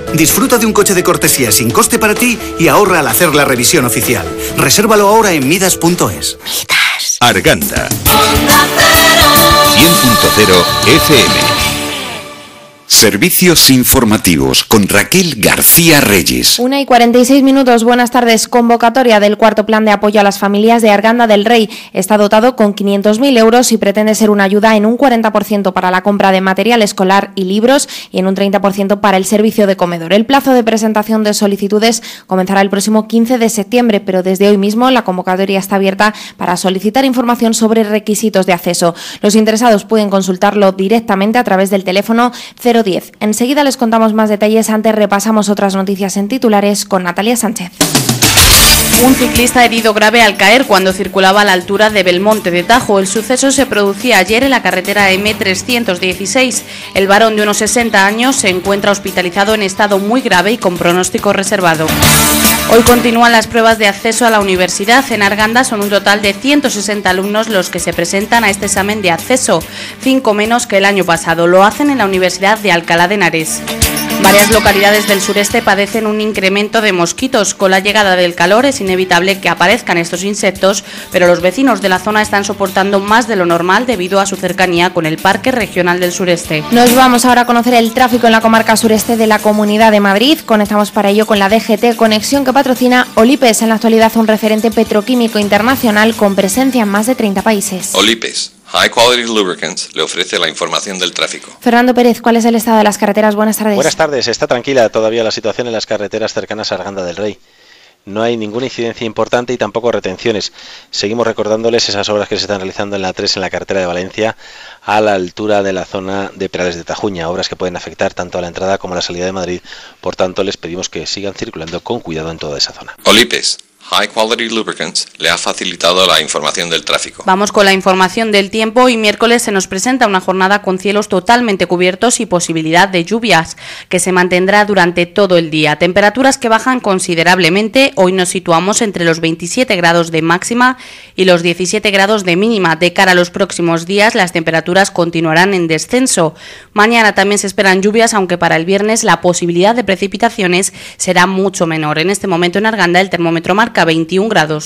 Disfruta de un coche de cortesía sin coste para ti y ahorra al hacer la revisión oficial. Resérvalo ahora en Midas.es. Arganda 100.0 FM. Servicios informativos con Raquel García Reyes. 1:46. Buenas tardes. Convocatoria del cuarto plan de apoyo a las familias de Arganda del Rey. Está dotado con 500.000 euros y pretende ser una ayuda en un 40% para la compra de material escolar y libros y en un 30% para el servicio de comedor. El plazo de presentación de solicitudes comenzará el próximo 15 de septiembre, pero desde hoy mismo la convocatoria está abierta para solicitar información sobre requisitos de acceso. Los interesados pueden consultarlo directamente a través del teléfono 010. Enseguida les contamos más detalles, antes repasamos otras noticias en titulares con Natalia Sánchez. Un ciclista herido grave al caer cuando circulaba a la altura de Belmonte de Tajo. El suceso se producía ayer en la carretera M316. El varón de unos 60 años se encuentra hospitalizado en estado muy grave y con pronóstico reservado. Hoy continúan las pruebas de acceso a la universidad. En Arganda son un total de 160 alumnos los que se presentan a este examen de acceso, 5 menos que el año pasado. Lo hacen en la Universidad de Alcalá de Henares. Varias localidades del sureste padecen un incremento de mosquitos. Con la llegada del calor es inevitable que aparezcan estos insectos, pero los vecinos de la zona están soportando más de lo normal debido a su cercanía con el Parque Regional del Sureste. Nos vamos ahora a conocer el tráfico en la comarca sureste de la Comunidad de Madrid. Conectamos para ello con la DGT Conexión, que patrocina Olipes, en la actualidad un referente petroquímico internacional con presencia en más de 30 países. Olipes, High Quality Lubricants, le ofrece la información del tráfico. Fernando Pérez, ¿cuál es el estado de las carreteras? Buenas tardes. Buenas tardes. Está tranquila todavía la situación en las carreteras cercanas a Arganda del Rey. No hay ninguna incidencia importante y tampoco retenciones. Seguimos recordándoles esas obras que se están realizando en la 3 en la carretera de Valencia, a la altura de la zona de Perales de Tajuña, obras que pueden afectar tanto a la entrada como a la salida de Madrid. Por tanto, les pedimos que sigan circulando con cuidado en toda esa zona. Olipes, High Quality Lubricants, le ha facilitado la información del tráfico. Vamos con la información del tiempo. Hoy miércoles se nos presenta una jornada con cielos totalmente cubiertos y posibilidad de lluvias, que se mantendrá durante todo el día. Temperaturas que bajan considerablemente. Hoy nos situamos entre los 27 grados de máxima y los 17 grados de mínima. De cara a los próximos días, las temperaturas continuarán en descenso. Mañana también se esperan lluvias, aunque para el viernes la posibilidad de precipitaciones será mucho menor. En este momento en Arganda el termómetro marca 21 grados.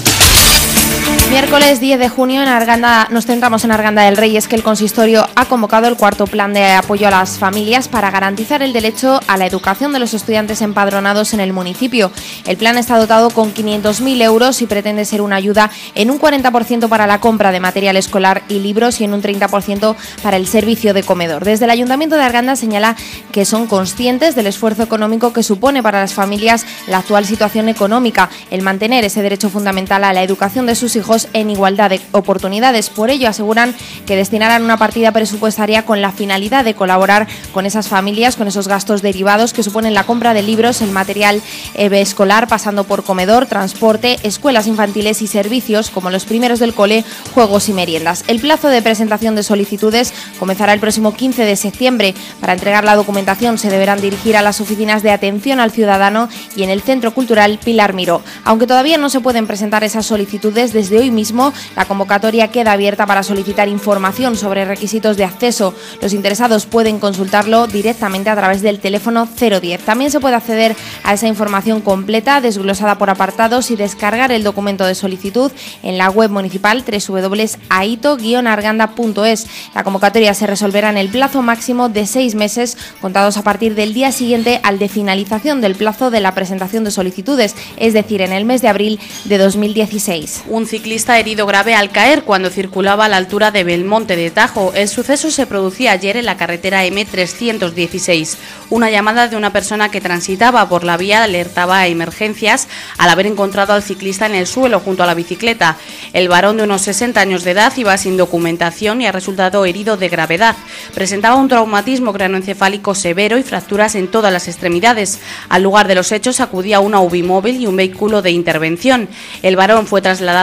Miércoles 10 de junio en Arganda, nos centramos en Arganda del Rey. Es que el consistorio ha convocado el cuarto plan de apoyo a las familias para garantizar el derecho a la educación de los estudiantes empadronados en el municipio. El plan está dotado con 500.000 euros y pretende ser una ayuda en un 40% para la compra de material escolar y libros y en un 30% para el servicio de comedor. Desde el Ayuntamiento de Arganda señala que son conscientes del esfuerzo económico que supone para las familias la actual situación económica, el mantener ese derecho fundamental a la educación de sus hijos en igualdad de oportunidades. Por ello aseguran que destinarán una partida presupuestaria con la finalidad de colaborar con esas familias, con esos gastos derivados que suponen la compra de libros, el material escolar, pasando por comedor, transporte, escuelas infantiles y servicios como los primeros del cole, juegos y meriendas. El plazo de presentación de solicitudes comenzará el próximo 15 de septiembre. Para entregar la documentación se deberán dirigir a las oficinas de atención al ciudadano y en el Centro Cultural Pilar Miró. Aunque todavía no se pueden presentar esas solicitudes, desde hoy mismo la convocatoria queda abierta para solicitar información sobre requisitos de acceso. Los interesados pueden consultarlo directamente a través del teléfono 010. También se puede acceder a esa información completa, desglosada por apartados, y descargar el documento de solicitud en la web municipal www.aito-arganda.es. La convocatoria se resolverá en el plazo máximo de 6 meses, contados a partir del día siguiente al de finalización del plazo de la presentación de solicitudes, es decir, en el mes de abril de 2016. Un ciclista herido grave al caer cuando circulaba a la altura de Belmonte de Tajo. El suceso se producía ayer en la carretera M316. Una llamada de una persona que transitaba por la vía alertaba a emergencias al haber encontrado al ciclista en el suelo junto a la bicicleta. El varón de unos 60 años de edad iba sin documentación y ha resultado herido de gravedad. Presentaba un traumatismo craneoencefálico severo y fracturas en todas las extremidades. Al lugar de los hechos acudía una UBI móvil y un vehículo de intervención. El varón fue trasladado al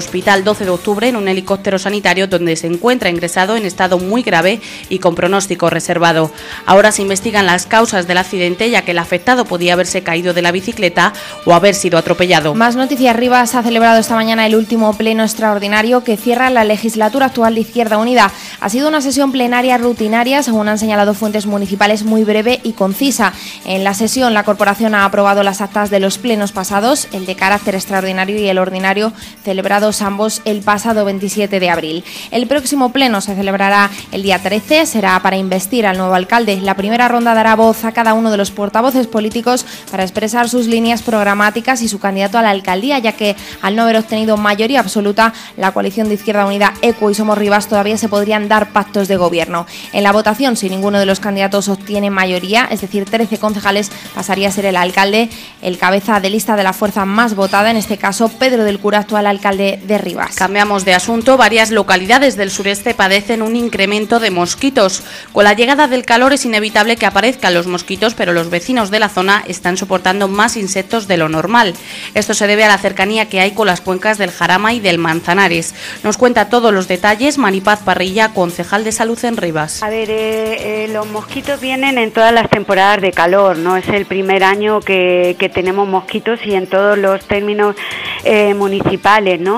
Hospital 12 de Octubre en un helicóptero sanitario donde se encuentra ingresado en estado muy grave y con pronóstico reservado. Ahora se investigan las causas del accidente, ya que el afectado podía haberse caído de la bicicleta o haber sido atropellado. Más noticias. Rivas ha celebrado esta mañana el último pleno extraordinario que cierra la legislatura actual de Izquierda Unida. Ha sido una sesión plenaria rutinaria, según han señalado fuentes municipales, muy breve y concisa. En la sesión, la corporación ha aprobado las actas de los plenos pasados, el de carácter extraordinario y el ordinario, celebrados ambos el pasado 27 de abril. El próximo pleno se celebrará el día 13, será para investir al nuevo alcalde. La primera ronda dará voz a cada uno de los portavoces políticos para expresar sus líneas programáticas y su candidato a la alcaldía, ya que al no haber obtenido mayoría absoluta, la coalición de Izquierda Unida, ECO y Somos Rivas todavía se podrían dar pactos de gobierno. En la votación, si ninguno de los candidatos obtiene mayoría, es decir, 13 concejales, pasaría a ser el alcalde, el cabeza de lista de la fuerza más votada, en este caso Pedro del Cura, actual alcalde de Rivas. Cambiamos de asunto. Varias localidades del sureste padecen un incremento de mosquitos. Con la llegada del calor es inevitable que aparezcan los mosquitos, pero los vecinos de la zona están soportando más insectos de lo normal. Esto se debe a la cercanía que hay con las cuencas del Jarama y del Manzanares. Nos cuenta todos los detalles Maripaz Parrilla, concejal de Salud en Rivas. A ver, los mosquitos vienen en todas las temporadas de calor, no es el primer año que tenemos mosquitos y en todos los términos municipales, ¿no?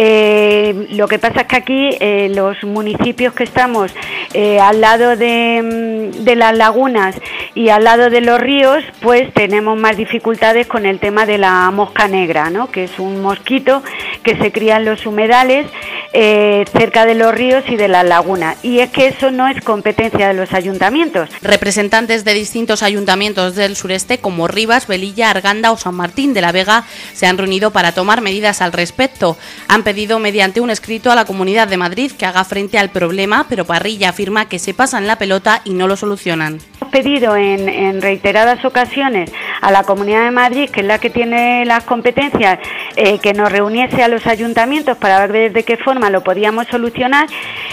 Lo que pasa es que aquí los municipios que estamos al lado de las lagunas y al lado de los ríos, pues tenemos más dificultades con el tema de la mosca negra, ¿no? Que es un mosquito que se cría en los humedales cerca de los ríos y de las lagunas, y es que eso no es competencia de los ayuntamientos. Representantes de distintos ayuntamientos del sureste como Rivas, Velilla, Arganda o San Martín de la Vega se han reunido para tomar medidas al respecto. Han pedido mediante un escrito a la Comunidad de Madrid que haga frente al problema, pero Parrilla afirma que se pasan la pelota y no lo solucionan. Hemos pedido en reiteradas ocasiones a la Comunidad de Madrid, que es la que tiene las competencias, que nos reuniese a los ayuntamientos para ver de qué forma lo podíamos solucionar,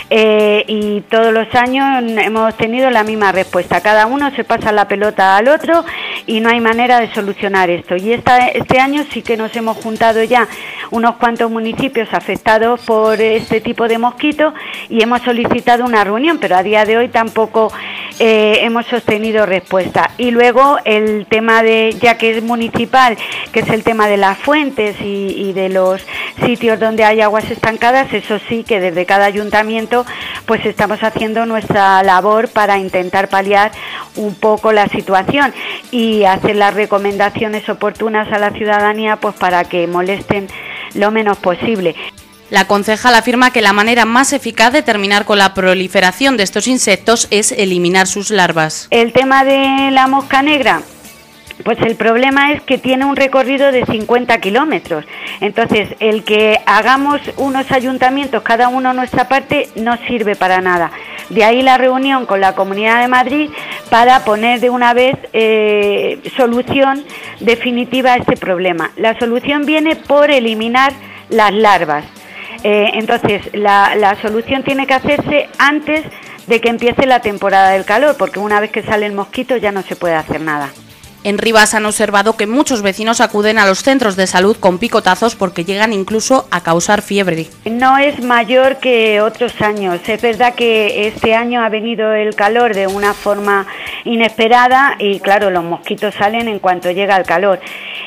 y todos los años hemos tenido la misma respuesta. Cada uno se pasa la pelota al otro y no hay manera de solucionar esto. Y este año sí que nos hemos juntado ya unos cuantos municipios afectados por este tipo de mosquitos y hemos solicitado una reunión, pero a día de hoy tampoco hemos sostenido respuesta. Y luego el tema de, ya que es municipal, que es el tema de las fuentes y de los sitios donde hay aguas estancadas, eso sí que desde cada ayuntamiento pues estamos haciendo nuestra labor para intentar paliar un poco la situación y hacer las recomendaciones oportunas a la ciudadanía pues para que molesten lo menos posible. La concejal afirma que la manera más eficaz de terminar con la proliferación de estos insectos es eliminar sus larvas. El tema de la mosca negra, pues el problema es que tiene un recorrido de 50 kilómetros. Entonces, el que hagamos unos ayuntamientos, cada uno nuestra parte, no sirve para nada. De ahí la reunión con la Comunidad de Madrid para poner de una vez solución definitiva a este problema. La solución viene por eliminar las larvas. Entonces, la solución tiene que hacerse antes de que empiece la temporada del calor, porque una vez que sale el mosquito ya no se puede hacer nada. En Rivas han observado que muchos vecinos acuden a los centros de salud con picotazos porque llegan incluso a causar fiebre. No es mayor que otros años. Es verdad que este año ha venido el calor de una forma inesperada y claro, los mosquitos salen en cuanto llega el calor.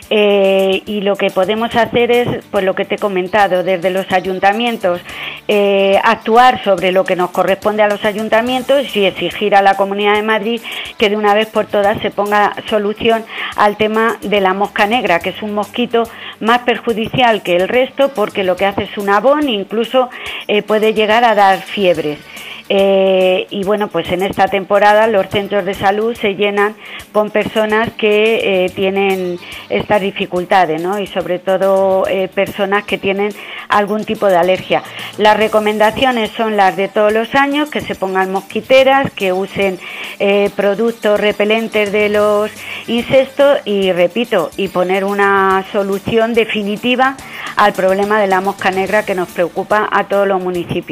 Y lo que podemos hacer es, pues lo que te he comentado, desde los ayuntamientos, actuar sobre lo que nos corresponde a los ayuntamientos y exigir a la Comunidad de Madrid que de una vez por todas se ponga solución al tema de la mosca negra, que es un mosquito más perjudicial que el resto porque lo que hace es un abón e incluso puede llegar a dar fiebres. Y bueno, pues en esta temporada los centros de salud se llenan con personas que tienen estas dificultades, ¿no? Y sobre todo personas que tienen algún tipo de alergia. Las recomendaciones son las de todos los años, que se pongan mosquiteras, que usen productos repelentes de los insectos y, repito, y poner una solución definitiva al problema de la mosca negra que nos preocupa a todos los municipios.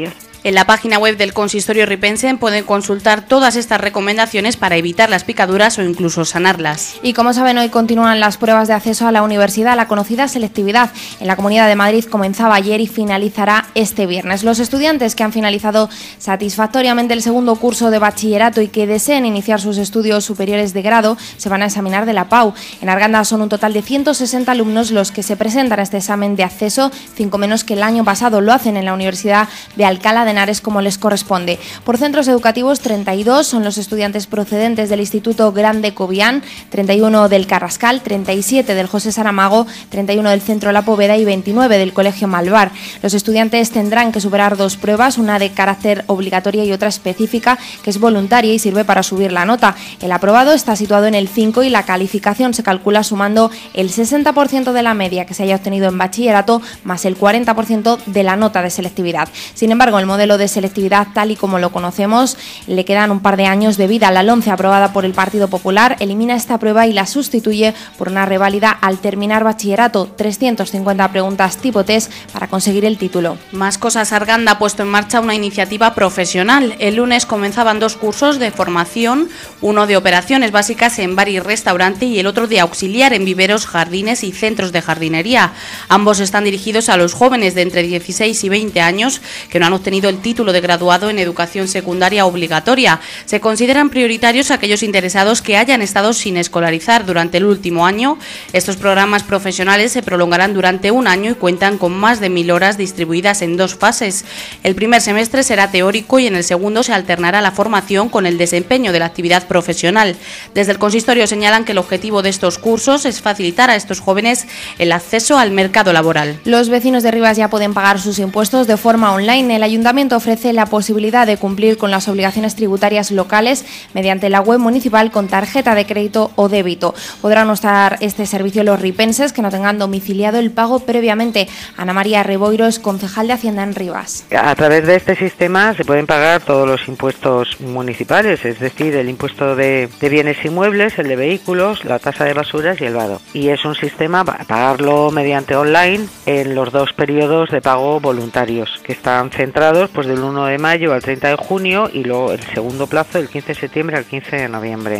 En la página web del consistorio ripense pueden consultar todas estas recomendaciones para evitar las picaduras o incluso sanarlas. Y como saben, hoy continúan las pruebas de acceso a la universidad, la conocida selectividad. En la Comunidad de Madrid comenzaba ayer y finalizará este viernes. Los estudiantes que han finalizado satisfactoriamente el segundo curso de bachillerato y que deseen iniciar sus estudios superiores de grado se van a examinar de la PAU. En Arganda son un total de 160 alumnos los que se presentan a este examen de acceso, 5 menos que el año pasado. Lo hacen en la Universidad de Alcalá de Henares como les corresponde. Por centros educativos, 32 son los estudiantes procedentes del Instituto Grande Cobián, 31 del Carrascal, 37 del José Saramago, 31 del Centro La Poveda y 29 del Colegio Malvar. Los estudiantes tendrán que superar 2 pruebas, una de carácter obligatoria y otra específica, que es voluntaria y sirve para subir la nota. El aprobado está situado en el 5 y la calificación se calcula sumando el 60% de la media que se haya obtenido en bachillerato más el 40% de la nota de selectividad. Sin embargo, el modelo de selectividad tal y como lo conocemos le quedan un par de años de vida. La LOMCE, aprobada por el Partido Popular, elimina esta prueba y la sustituye por una reválida al terminar bachillerato, 350 preguntas tipo test para conseguir el título. Más cosas. Arganda ha puesto en marcha una iniciativa profesional. El lunes comenzaban 2 cursos de formación, uno de operaciones básicas en bar y restaurante y el otro de auxiliar en viveros, jardines y centros de jardinería. Ambos están dirigidos a los jóvenes de entre 16 y 20 años que no han obtenido el título de graduado en educación secundaria obligatoria. Se consideran prioritarios aquellos interesados que hayan estado sin escolarizar durante el último año. Estos programas profesionales se prolongarán durante un año y cuentan con más de 1000 horas distribuidas en 2 fases. El primer semestre será teórico y en el segundo se alternará la formación con el desempeño de la actividad profesional. Desde el consistorio señalan que el objetivo de estos cursos es facilitar a estos jóvenes el acceso al mercado laboral. Los vecinos de Rivas ya pueden pagar sus impuestos de forma online. El ayuntamiento ofrece la posibilidad de cumplir con las obligaciones tributarias locales mediante la web municipal con tarjeta de crédito o débito. Podrán usar este servicio los ripenses que no tengan domiciliado el pago previamente. Ana María Reboiro es concejal de Hacienda en Rivas. A través de este sistema se pueden pagar todos los impuestos municipales, es decir, el impuesto de bienes inmuebles, el de vehículos, la tasa de basuras y el vado. Y es un sistema para pagarlo mediante online en los 2 periodos de pago voluntarios, que están centrados pues del 1 de mayo al 30 de junio y luego el segundo plazo del 15 de septiembre al 15 de noviembre.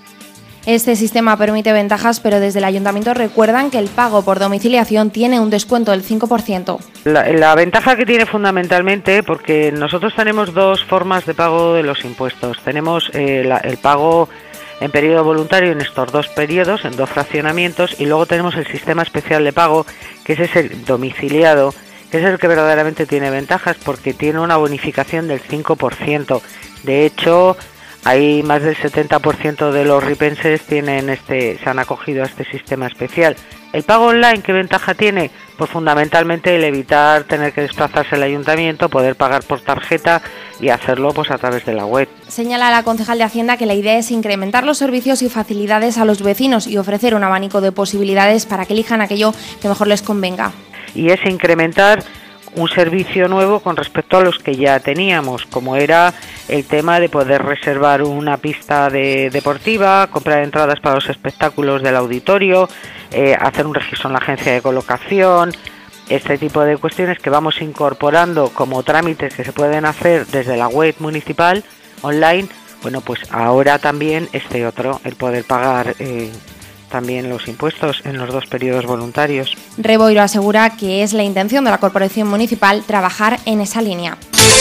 Este sistema permite ventajas, pero desde el ayuntamiento recuerdan que el pago por domiciliación tiene un descuento del 5%. La ventaja que tiene fundamentalmente, porque nosotros tenemos 2 formas de pago de los impuestos. Tenemos el pago en periodo voluntario en estos 2 periodos, en 2 fraccionamientos, y luego tenemos el sistema especial de pago, que es el domiciliado, que es el que verdaderamente tiene ventajas porque tiene una bonificación del 5%. De hecho, hay más del 70% de los ripenses se han acogido a este sistema especial. ¿El pago online qué ventaja tiene? Pues fundamentalmente el evitar tener que desplazarse al ayuntamiento, poder pagar por tarjeta y hacerlo pues a través de la web. Señala la concejal de Hacienda que la idea es incrementar los servicios y facilidades a los vecinos y ofrecer un abanico de posibilidades para que elijan aquello que mejor les convenga. Y es incrementar un servicio nuevo con respecto a los que ya teníamos, como era el tema de poder reservar una pista deportiva, comprar entradas para los espectáculos del auditorio, hacer un registro en la agencia de colocación, este tipo de cuestiones que vamos incorporando como trámites que se pueden hacer desde la web municipal online. Bueno, pues ahora también el poder pagar también los impuestos en los 2 periodos voluntarios. Reboiro asegura que es la intención de la Corporación Municipal trabajar en esa línea.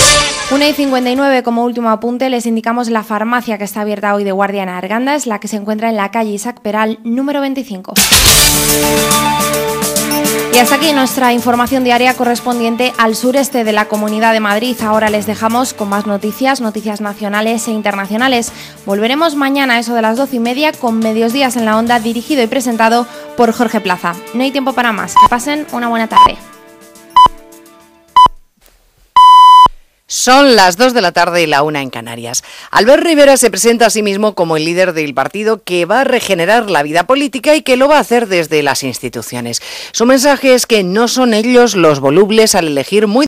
1:59, como último apunte, les indicamos la farmacia que está abierta hoy de guardia en Arganda, es la que se encuentra en la calle Isaac Peral, número 25. Y hasta aquí nuestra información diaria correspondiente al sureste de la Comunidad de Madrid. Ahora les dejamos con más noticias nacionales e internacionales. Volveremos mañana a eso de las 12:30 con Medios Días en la Onda, dirigido y presentado por Jorge Plaza. No hay tiempo para más. Que pasen una buena tarde. Son las 2 de la tarde y la 1 en Canarias. Albert Rivera se presenta a sí mismo como el líder del partido que va a regenerar la vida política y que lo va a hacer desde las instituciones. Su mensaje es que no son ellos los volubles al elegir muy